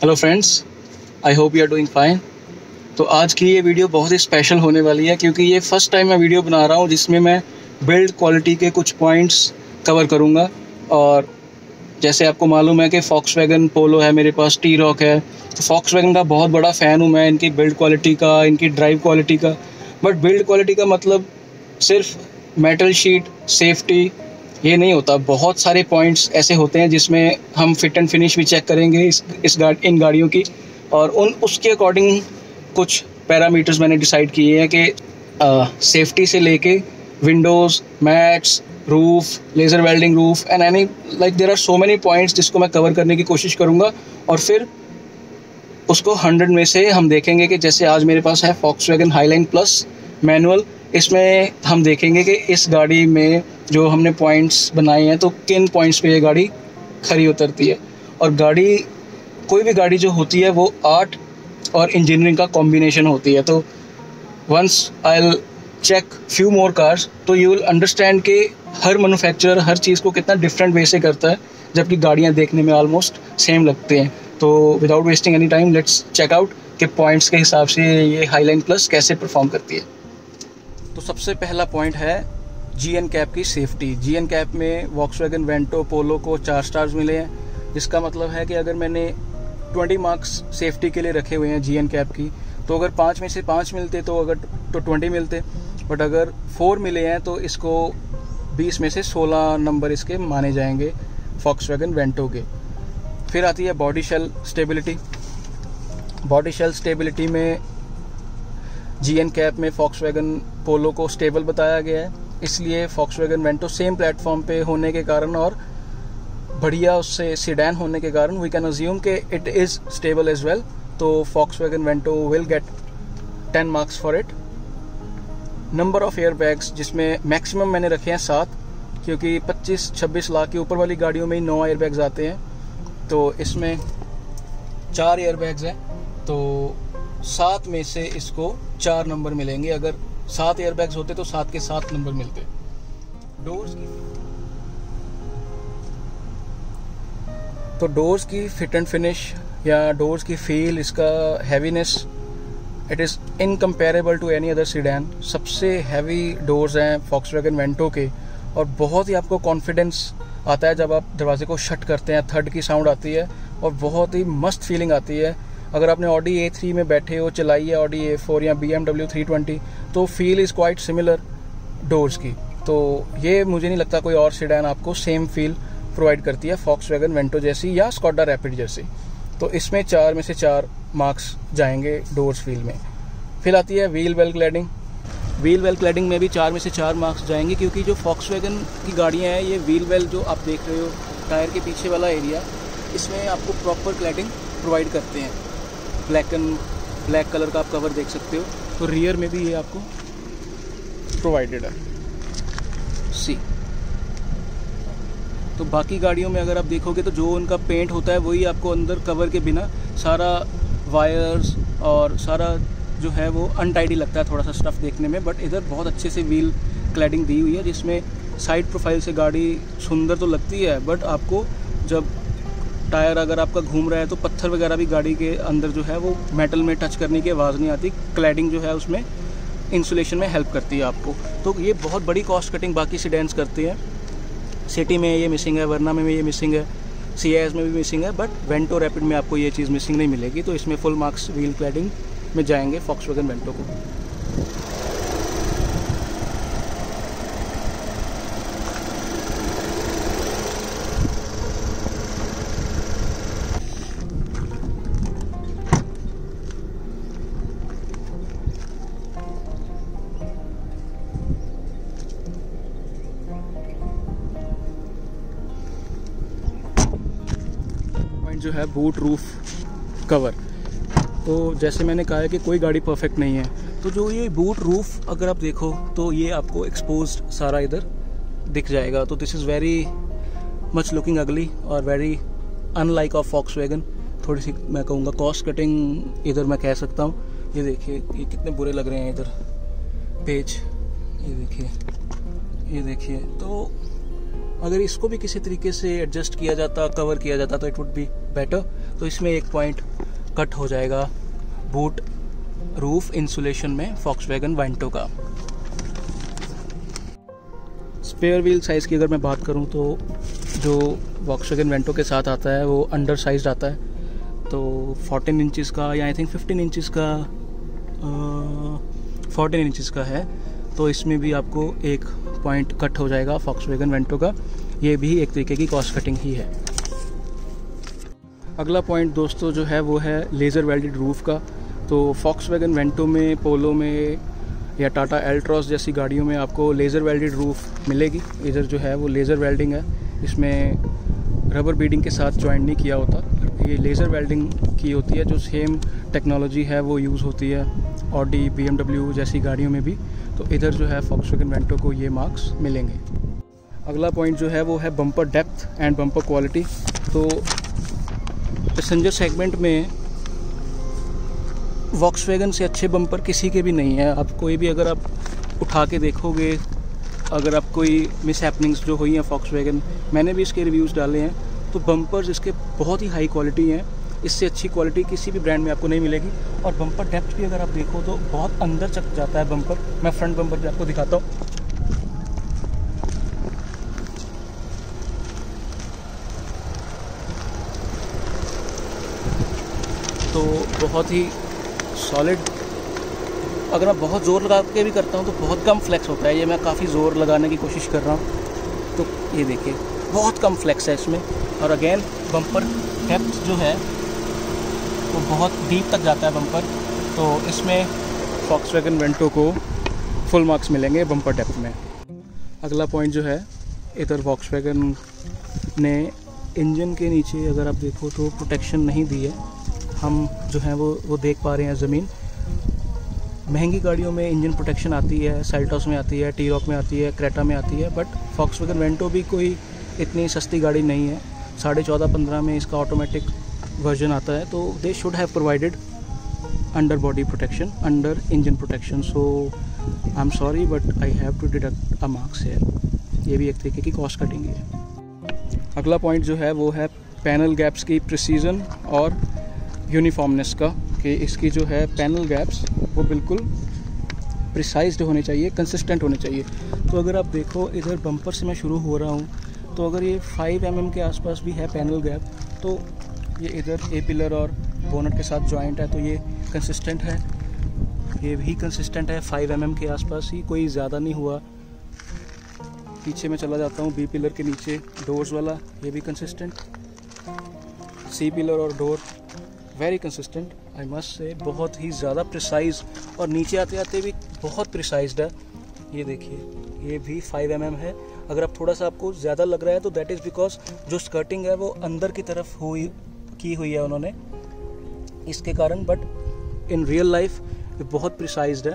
Hello friends, I hope you are doing fine. तो आज की ये वीडियो बहुत ही स्पेशल होने वाली है क्योंकि ये फर्स्ट टाइम मैं वीडियो बना रहा हूँ जिसमें मैं बिल्ड क्वालिटी के कुछ पॉइंट्स कवर करूँगा। और जैसे आपको मालूम है कि फॉक्सवैगन पोलो है, मेरे पास टी रॉक है, तो फॉक्सवैगन का बहुत बड़ा फ़ैन हूँ मैं, इनकी बिल्ड क्वालिटी का, इनकी ड्राइव क्वालिटी का। बट बिल्ड क्वालिटी का मतलब सिर्फ मेटल शीट, सेफ्टी ये नहीं होता। बहुत सारे पॉइंट्स ऐसे होते हैं जिसमें हम फिट एंड फिनिश भी चेक करेंगे इन गाड़ियों की, और उसके अकॉर्डिंग कुछ पैरामीटर्स मैंने डिसाइड किए हैं कि सेफ्टी से लेके windows, mats, roof, laser welding roof and any there are so many points जिसको मैं कवर करने की कोशिश करूँगा। और फिर उसको 100 में से हम देखेंगे कि जैसे आज मेरे पास है फॉक्सवैगन हाईलाइन प्लस मैनुअल, इसमें हम देखेंगे कि इस गाड़ी में जो हमने पॉइंट्स बनाए हैं तो किन पॉइंट्स पे ये गाड़ी खरी उतरती है। और गाड़ी, कोई भी गाड़ी जो होती है वो आर्ट और इंजीनियरिंग का कॉम्बिनेशन होती है। तो once I will check few more cars तो यू विल अंडरस्टैंड कि हर मैन्युफैक्चरर हर चीज़ को कितना डिफरेंट वे से करता है, जबकि गाड़ियाँ देखने में ऑलमोस्ट सेम लगते हैं। तो without wasting any time let's check out कि पॉइंट्स के हिसाब से ये हाईलाइन प्लस कैसे परफॉर्म करती है। तो सबसे पहला पॉइंट है GN कैप की सेफ्टी। GN कैप में वॉक्सवैगन वेंटो पोलो को 4 स्टार्स मिले हैं, जिसका मतलब है कि अगर मैंने 20 मार्क्स सेफ्टी के लिए रखे हुए हैं GN कैप की, तो अगर 5 में से 5 मिलते तो 20 मिलते। बट अगर 4 मिले हैं तो इसको 20 में से 16 नंबर इसके माने जाएंगे वॉक्सवैगन वेंटो के। फिर आती है body shell stability. Body shell stability में GN कैप में वॉक्सवैगन पोलो को स्टेबल बताया गया है, इसलिए वॉक्सवैगन वेंटो सेम प्लेटफॉर्म पे होने के कारण और बढ़िया उससे सीडैन होने के कारण वी कैन अज्यूम कि it is stable as well. तो Volkswagen Vento will get 10 marks for it. Number of air bags, जिसमें मैक्सिमम मैंने रखे हैं 7, क्योंकि 25-26 लाख के ऊपर वाली गाड़ियों में ही 9 एयर बैग्स आते हैं, तो इसमें 4 एयर बैग्स हैं, तो 7 में से इसको 4 नंबर मिलेंगे। अगर 7 एयर बैग्स होते तो 7 के 7 नंबर मिलते। डोर्स की फिट एंड फिनिश या डोर्स की फील, इसका heaviness, it is incomparable to any other sedan. सबसे हैवी डोर्स हैं वॉक्सवैगन वेंटो के, और बहुत ही आपको कॉन्फिडेंस आता है जब आप दरवाजे को शट करते हैं। थर्ड की साउंड आती है और बहुत ही मस्त फीलिंग आती है। अगर आपने ऑडी A3 में बैठे हो, चलाई है ऑडी A4 या BMW 320, तो feel is quite similar doors की। तो ये मुझे नहीं लगता कोई और सीडैन आपको सेम फील प्रोवाइड करती है वॉक्सवैगन वेंटो जैसी या स्कोडा रैपिड जैसी। तो इसमें 4 में से 4 मार्क्स जाएंगे डोर्स फील में। फिर आती है wheel well cladding. Wheel well cladding में भी 4 में से 4 मार्क्स जाएंगे, क्योंकि जो वॉक्सवैगन की गाड़ियाँ हैं, ये व्हील वेल जो आप देख रहे हो टायर के पीछे वाला एरिया, इसमें आपको प्रॉपर क्लैडिंग प्रोवाइड करते हैं। ब्लैक कलर का आप कवर देख सकते हो, तो रियर में भी ये आपको प्रोवाइडेड है। सी तो बाकी गाड़ियों में अगर आप देखोगे तो जो उनका पेंट होता है वही आपको अंदर कवर के बिना सारा वायर्स और सारा जो है वो अनटाइडी लगता है थोड़ा सा स्टफ देखने में। बट इधर बहुत अच्छे से व्हील क्लैडिंग दी हुई है, जिसमें साइड प्रोफाइल से गाड़ी सुंदर तो लगती है, बट आपको जब टायर अगर आपका घूम रहा है तो पत्थर वगैरह भी गाड़ी के अंदर जो है वो मेटल में टच करने की आवाज़ नहीं आती। क्लैडिंग जो है उसमें इंसुलेशन में हेल्प करती है आपको। तो ये बहुत बड़ी कॉस्ट कटिंग बाकी सीडैन्स करते हैं। सिटी में ये मिसिंग है, वरना में ये मिसिंग है, CIS में भी मिसिंग है, बट वेंटो रैपिड में आपको ये चीज़ मिसिंग नहीं मिलेगी। तो इसमें फुल मार्क्स व्हील क्लैडिंग में जाएंगे वॉक्सवैगन वेंटो को। जो है बूट रूफ कवर, तो जैसे मैंने कहा है कि कोई गाड़ी परफेक्ट नहीं है, तो जो ये बूट रूफ अगर आप देखो तो ये आपको एक्सपोज्ड सारा इधर दिख जाएगा। तो this is very much looking ugly और वेरी अनलाइक ऑफ वॉक्सवैगन। थोड़ी सी मैं कहूँगा कॉस्ट कटिंग इधर मैं कह सकता हूँ। ये देखिए ये कितने बुरे लग रहे हैं इधर पेज, ये देखिए। तो अगर इसको भी किसी तरीके से एडजस्ट किया जाता, कवर किया जाता तो इट वुड बी बेटर। तो इसमें एक पॉइंट कट हो जाएगा बूट रूफ इंसुलेशन में फॉक्सवैगन वेंटो का। स्पेयर व्हील साइज़ की अगर मैं बात करूं तो जो वॉक्सवैगन वेंटो के साथ आता है वो अंडर साइज आता है, तो 14 इंचज़ का या आई थिंक 15 इंचज़ का 14 इंचज़ का है। तो इसमें भी आपको एक पॉइंट कट हो जाएगा वॉक्सवैगन वेंटो का। ये भी एक तरीके की कॉस्ट कटिंग ही है। अगला पॉइंट दोस्तों जो है वो है लेज़र वेल्डेड रूफ़ का। तो वॉक्सवैगन वेंटो में, पोलो में या टाटा एल्ट्रॉस जैसी गाड़ियों में आपको लेज़र वेल्डेड रूफ़ मिलेगी। इधर जो है वो लेज़र वेल्डिंग है, इसमें रबर बीडिंग के साथ ज्वाइन नहीं किया होता, ये लेज़र वेल्डिंग की होती है। जो सेम टेक्नोलॉजी है वो यूज़ होती है ऑडी, BMW जैसी गाड़ियों में भी। तो इधर जो है वॉक्सवैगन वेंटो को ये मार्क्स मिलेंगे। अगला पॉइंट जो है वो है bumper depth and bumper quality. तो पैसेंजर सेगमेंट में वॉक्सवैगन से अच्छे बम्पर किसी के भी नहीं है। आप कोई भी अगर आप उठा के देखोगे, अगर आप कोई मिस हैपनिंग्स जो हुई हैं वॉक्सवैगन, मैंने भी इसके रिव्यूज़ डाले हैं, तो बम्पर्स इसके बहुत ही हाई क्वालिटी हैं। इससे अच्छी क्वालिटी किसी भी ब्रांड में आपको नहीं मिलेगी। और बम्पर डेप्थ भी अगर आप देखो तो बहुत अंदर तक जाता है बम्पर। मैं फ्रंट बम्पर भी आपको दिखाता हूँ। तो बहुत ही सॉलिड। अगर मैं बहुत ज़ोर लगा के भी करता हूँ तो बहुत कम फ्लेक्स होता है। ये मैं काफ़ी ज़ोर लगाने की कोशिश कर रहा हूँ, तो ये देखिए बहुत कम फ्लेक्स है इसमें। और अगेन बम्पर डेप्थ जो है वो बहुत डीप तक जाता है बम्पर, तो इसमें वॉक्सवैगन वेंटो को फुल मार्क्स मिलेंगे बम्पर डेप्थ में। अगला पॉइंट जो है, इधर वॉक्सवैगन ने इंजन के नीचे अगर आप देखो तो प्रोटेक्शन नहीं दी है। हम जो है वो देख पा रहे हैं ज़मीन। महंगी गाड़ियों में इंजन प्रोटेक्शन आती है, सेल्टॉस में आती है, टी-रॉक में आती है, क्रेटा में आती है, बट वॉक्सवैगन वेंटो भी कोई इतनी सस्ती गाड़ी नहीं है। 14.5-15 में इसका ऑटोमेटिक वर्जन आता है। तो they should have provided under body protection, under engine protection. So I am sorry but I have to deduct a marks here. ये भी एक तरीके की कॉस्ट कटिंग है। अगला पॉइंट जो है वो है पैनल गैप्स की प्रिसीजन और यूनिफॉर्मनेस का, कि इसकी जो है पैनल गैप्स वो बिल्कुल प्रिसाइज्ड होने चाहिए, कंसिस्टेंट होने चाहिए। तो अगर आप देखो इधर बम्पर से मैं शुरू हो रहा हूँ, तो अगर ये 5 mm के आसपास भी है पैनल गैप, तो ये इधर ए पिलर और बोनट के साथ जॉइंट है, तो ये कंसिस्टेंट है। ये भी कंसिस्टेंट है 5 mm के आसपास ही, कोई ज़्यादा नहीं हुआ। पीछे मैं चला जाता हूँ बी पिलर के नीचे डोर्स वाला, ये भी कंसिस्टेंट। सी पिलर और door very consistent, I must say, बहुत ही ज़्यादा प्रिसाइज। और नीचे आते आते भी बहुत प्रिसाइज्ड है। ये देखिए ये भी 5 mm है। अगर आप थोड़ा सा आपको ज़्यादा लग रहा है तो दैट इज़ बिकॉज जो स्कर्टिंग है वो अंदर की तरफ की हुई है उन्होंने, इसके कारण। बट इन रियल लाइफ ये बहुत प्रिसाइज्ड है।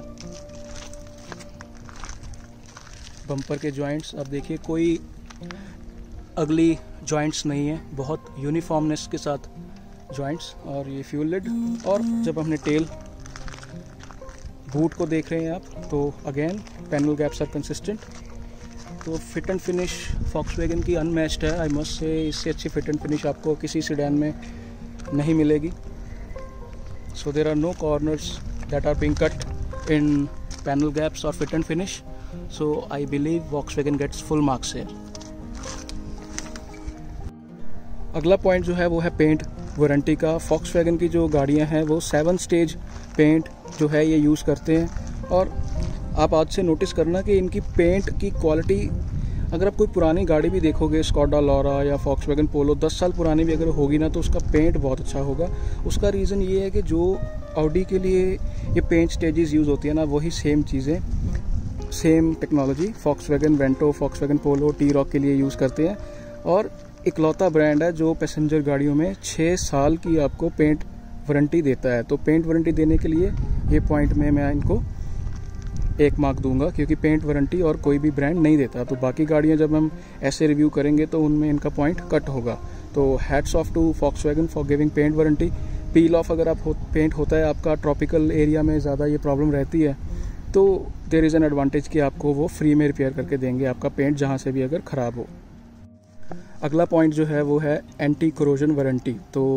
बम्पर के जॉइंट्स आप देखिए, कोई अगली जॉइंट्स नहीं है, बहुत यूनिफॉर्मनेस के साथ जॉइंट्स। और ये फ्यूल लिड, और जब हमने टेल बूट को देख रहे हैं आप, तो again panel gaps are consistent. तो फिट एंड फिनिश वॉक्सवैगन की अनमैच्ड है, आई मस्ट से। इससे अच्छी फिट एंड फिनिश आपको किसी सेडान में नहीं मिलेगी। So there are no corners that are being cut in panel gaps और fit and finish. So I believe Volkswagen gets full marks here. अगला पॉइंट जो है वो है पेंट वारंटी का। वॉक्सवैगन की जो गाड़ियां हैं वो 7 स्टेज पेंट जो है ये यूज़ करते हैं। और आप आज से नोटिस करना कि इनकी पेंट की क्वालिटी, अगर आप कोई पुरानी गाड़ी भी देखोगे, स्कॉडा लॉरा या वॉक्सवैगन पोलो 10 साल पुरानी भी अगर होगी ना, तो उसका पेंट बहुत अच्छा होगा। उसका रीज़न ये है कि जो ऑडी के लिए ये पेंट स्टेजेस यूज़ होती है ना, वही सेम चीज़ें, same technology Volkswagen Vento, Volkswagen Polo, T-Roc के लिए यूज़ करते हैं। और इकलौता ब्रांड है जो पैसेंजर गाड़ियों में 6 साल की आपको पेंट वारंटी देता है। तो पेंट वारंटी देने के लिए ये पॉइंट में मैं इनको 1 मार्क दूंगा, क्योंकि पेंट वारंटी और कोई भी ब्रांड नहीं देता। तो बाकी गाड़ियां जब हम ऐसे रिव्यू करेंगे तो उनमें इनका पॉइंट कट होगा। तो hats off to Volkswagen for giving paint warranty. Peel off अगर आप पेंट होता है आपका, ट्रॉपिकल एरिया में ज़्यादा ये प्रॉब्लम रहती है, तो देयर इज़ एन एडवांटेज कि आपको वो फ्री में रिपेयर करके देंगे आपका पेंट जहाँ से भी अगर ख़राब हो। अगला पॉइंट जो है वो है एंटी कोरोजन वारंटी। तो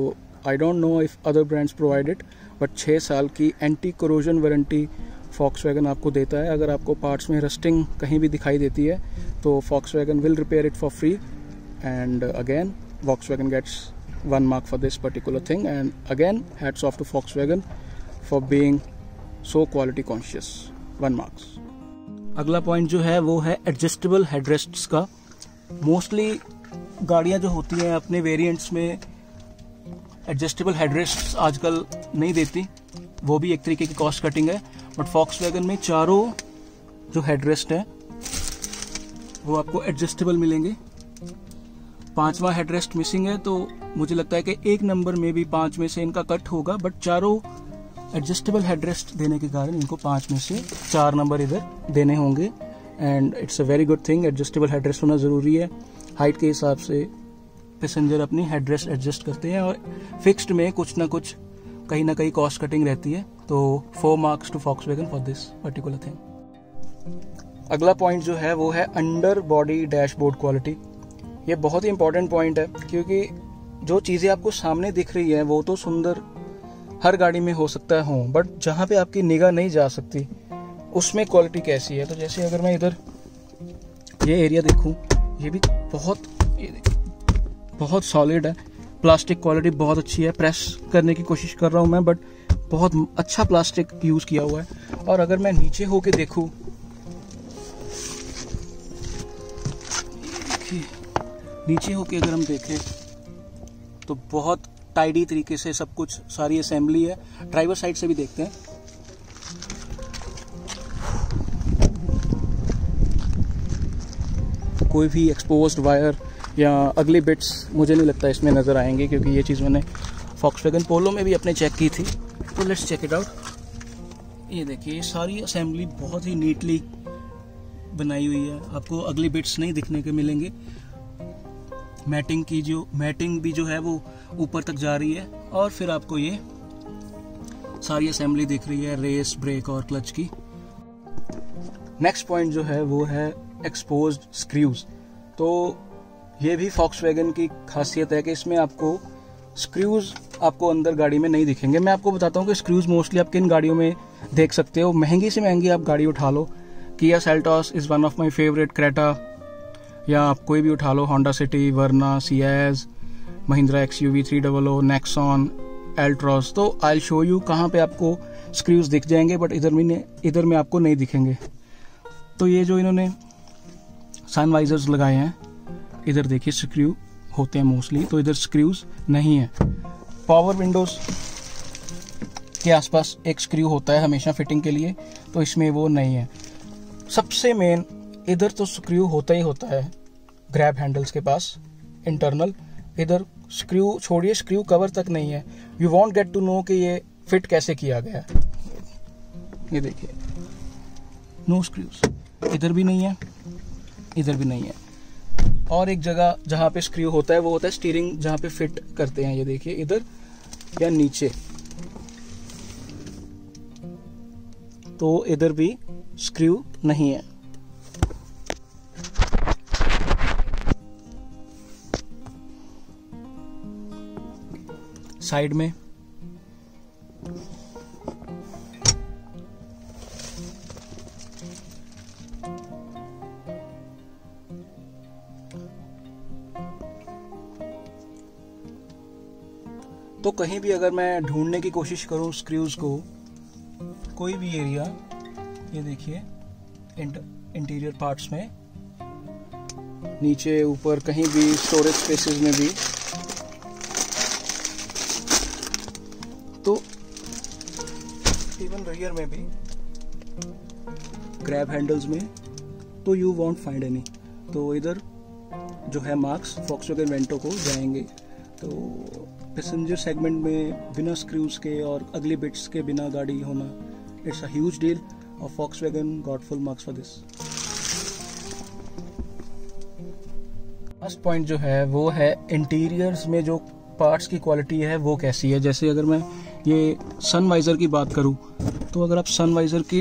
I don't know if other brands provide it, but 6 साल की एंटी कोरोजन वारंटी Volkswagen आपको देता है। अगर आपको पार्ट्स में रस्टिंग कहीं भी दिखाई देती है तो Volkswagen will repair it for free, and again Volkswagen gets 1 mark for this particular thing, and again hats off to Volkswagen for being so quality conscious, 1 marks। अगला पॉइंट जो है वो है एडजस्टेबल हेडरेस्ट्स का। मोस्टली गाड़ियाँ जो होती हैं अपने वेरिएंट्स में एडजस्टेबल हेडरेस्ट्स आजकल नहीं देती, वो भी एक तरीके की कॉस्ट कटिंग है। बट Volkswagen में चारों जो हेडरेस्ट है वो आपको एडजस्टेबल मिलेंगे। 5वां हेडरेस्ट मिसिंग है, तो मुझे लगता है कि 1 नंबर में भी 5 में से इनका कट होगा, बट चारों एडजस्टेबल हेडरेस्ट देने के कारण इनको 5 में से 4 नंबर इधर देने होंगे। And it's a very good thing, adjustable headrest होना ज़रूरी है। हाइट के हिसाब से पैसेंजर अपनी हेडरेस्ट एडजस्ट करते हैं, और फिक्स्ड में कुछ ना कुछ कहीं ना कहीं कॉस्ट कटिंग रहती है। तो 4 marks to Volkswagen for this particular thing. अगला पॉइंट जो है वो है अंडर बॉडी डैशबोर्ड क्वालिटी। ये बहुत ही इंपॉर्टेंट पॉइंट है, क्योंकि जो चीज़ें आपको सामने दिख रही हैं वो तो सुंदर हर गाड़ी में हो सकता है हो, बट जहाँ पे आपकी निगाह नहीं जा सकती उसमें क्वालिटी कैसी है। तो जैसे अगर मैं इधर ये एरिया देखूँ, ये भी बहुत सॉलिड है, प्लास्टिक क्वालिटी बहुत अच्छी है। प्रेस करने की कोशिश कर रहा हूँ मैं, बट बहुत अच्छा प्लास्टिक यूज़ किया हुआ है। और अगर मैं नीचे होके देखूँ, नीचे होके अगर हम देखें तो बहुत टाइडी तरीके से सब कुछ, सारी असेंबली है। ड्राइवर साइड से भी देखते हैं। कोई भी एक्सपोज्ड वायर या अगले बिट्स मुझे नहीं लगता इसमें नज़र आएंगे, क्योंकि ये चीज़ मैंने Volkswagen पोलो में भी अपने चेक की थी। तो लेट्स चेक इट आउट। ये देखिए, सारी असेंबली बहुत ही नीटली बनाई हुई है, आपको अगले बिट्स नहीं दिखने के मिलेंगे। मैटिंग भी जो है वो ऊपर तक जा रही है, और फिर आपको ये सारी असेंबली दिख रही है, रेस, ब्रेक और क्लच की। नेक्स्ट पॉइंट जो है वो है एक्सपोज्ड स्क्रूज। तो ये भी Volkswagen की खासियत है कि इसमें आपको स्क्रूज आपको अंदर गाड़ी में नहीं दिखेंगे। मैं आपको बताता हूँ कि स्क्रूज मोस्टली आप किन गाड़ियों में देख सकते हो। महंगी से महंगी आप गाड़ी उठा लो, Kia Seltos is one of my favourite, Creta, या आप कोई भी उठा लो, Honda City, Verna, Ciaz, Mahindra XUV 300, Nexon, Altroz. तो आई शो यू कहाँ पे आपको स्क्रूज दिख जाएंगे, बट इधर में आपको नहीं दिखेंगे। तो ये जो इन्होंने सनवाइजर्स लगाए हैं, इधर देखिए स्क्रू होते हैं मोस्टली, तो इधर स्क्रूज नहीं है। पावर विंडोज के आसपास एक स्क्रू होता है हमेशा फिटिंग के लिए, तो इसमें वो नहीं है। सबसे मेन इधर तो स्क्रू होता ही होता है ग्रैब हैंडल्स के पास इंटरनल। इधर स्क्रू छोड़िए, स्क्रू कवर तक नहीं है। You won't get to know कि ये फिट कैसे किया गया है। ये देखिए, नो स्क्रूज, इधर भी नहीं है, इधर भी नहीं है। और एक जगह जहाँ पे स्क्रू होता है वो होता है स्टीयरिंग, जहाँ पे फिट करते हैं। ये देखिए, इधर या नीचे, तो इधर भी स्क्रू नहीं है। साइड में तो कहीं भी अगर मैं ढूंढने की कोशिश करूं स्क्रूज को, कोई भी एरिया, ये देखिए इंटीरियर पार्ट्स में, नीचे ऊपर कहीं भी स्टोरेज स्पेसेस में भी, तो इवन रियर में भी, ग्रैब हैंडल्स में, तो यू वॉन्ट फाइंड एनी। तो इधर जो है मार्क्स Volkswagen वेंटो को जाएंगे। तो पैसेंजर सेगमेंट में बिना स्क्रूज के और अगले बिट्स के बिना गाड़ी होना, इट्स अ ह्यूज डील, और Volkswagen got full marks for this. First point जो है वो है इंटीरियर्स में जो पार्ट्स की क्वालिटी है वो कैसी है। जैसे अगर मैं ये सनवाइजर की बात करूं, तो अगर आप सनवाइजर की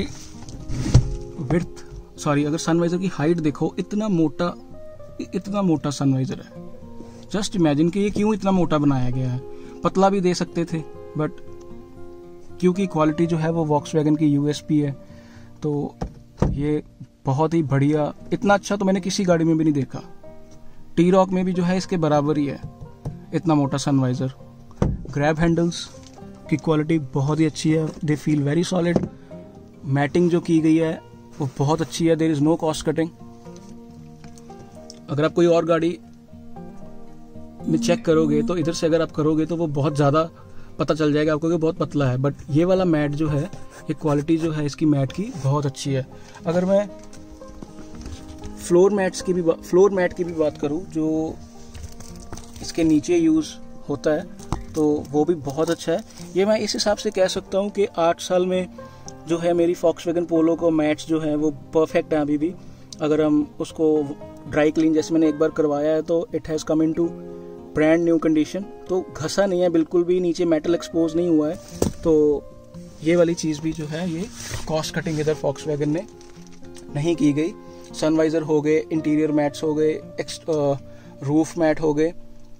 अगर सनवाइजर की हाइट देखो, इतना मोटा सनवाइजर है। जस्ट इमेजिन कि ये क्यों इतना मोटा बनाया गया है। पतला भी दे सकते थे, बट क्योंकि क्वालिटी जो है वो वॉक्सवैगन की यूएसपी है, तो ये बहुत ही बढ़िया, इतना अच्छा तो मैंने किसी गाड़ी में भी नहीं देखा। टी रॉक में भी जो है इसके बराबर ही है, इतना मोटा सनवाइजर। ग्रैब हैंडल्स की क्वालिटी बहुत ही अच्छी है, they feel very solid. Matting जो की गई है वो बहुत अच्छी है, there is no cost cutting. अगर आप कोई और गाड़ी में चेक करोगे तो इधर से अगर आप करोगे तो वो बहुत ज़्यादा पता चल जाएगा आपको कि बहुत पतला है, बट ये वाला मैट जो है, ये क्वालिटी जो है इसकी मैट की बहुत अच्छी है। अगर मैं फ्लोर मैट की भी बात करूं जो इसके नीचे यूज़ होता है, तो वो भी बहुत अच्छा है। ये मैं इस हिसाब से कह सकता हूं कि 8 साल में जो है मेरी वॉक्सवैगन पोलो को मैट्स जो है वो परफेक्ट है अभी भी। अगर हम उसको ड्राई क्लीन जैसे मैंने एक बार करवाया है तो it has come into brand new condition, तो घसा नहीं है बिल्कुल भी, नीचे मेटल एक्सपोज नहीं हुआ है। तो ये वाली चीज़ भी जो है ये कॉस्ट कटिंग इधर वॉक्सवैगन ने नहीं की गई। सनवाइजर हो गए, इंटीरियर मैट्स हो गए, रूफ मैट हो गए,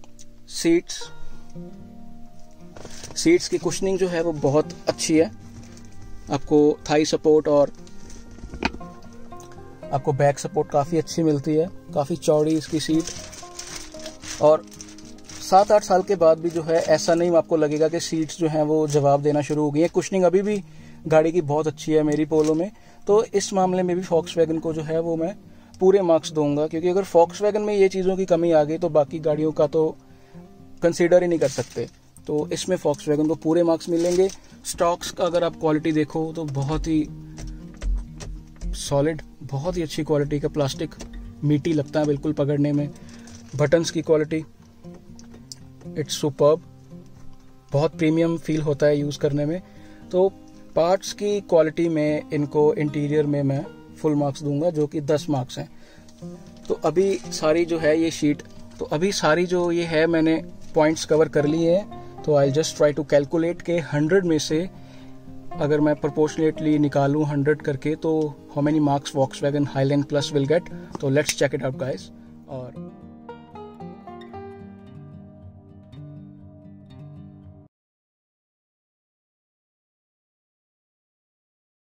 सीट्स की कुशनिंग जो है वो बहुत अच्छी है। आपको थाई सपोर्ट और आपको बैक सपोर्ट काफ़ी अच्छी मिलती है, काफ़ी चौड़ी इसकी सीट। और 7-8 साल के बाद भी जो है ऐसा नहीं आपको लगेगा कि सीट्स जो हैं वो जवाब देना शुरू हो गई है। कुशनिंग अभी भी गाड़ी की बहुत अच्छी है मेरी पोलो में, तो इस मामले में भी वॉक्सवैगन को जो है वो मैं पूरे मार्क्स दूंगा, क्योंकि अगर वॉक्सवैगन में ये चीज़ों की कमी आ गई तो बाकी गाड़ियों का तो कंसीडर ही नहीं कर सकते। तो इसमें वॉक्सवैगन को पूरे मार्क्स मिलेंगे। स्टॉक्स का अगर आप क्वालिटी देखो तो बहुत ही सॉलिड, बहुत ही अच्छी क्वालिटी का प्लास्टिक, मीठी लगता है बिल्कुल पकड़ने में। बटन्स की क्वालिटी इट्स सुपर्ब, बहुत प्रीमियम फील होता है यूज़ करने में। तो पार्ट्स की क्वालिटी में इनको इंटीरियर में मैं फुल मार्क्स दूंगा, जो कि 10 मार्क्स हैं। तो अभी सारी जो है ये शीट, तो अभी सारी जो ये है मैंने पॉइंट्स कवर कर लिए हैं। तो I just try to calculate के 100 में से अगर मैं प्रोपोर्शनेटली निकालूं 100 करके, तो how many marks Volkswagen Highline plus will get. तो let's check it out guys. और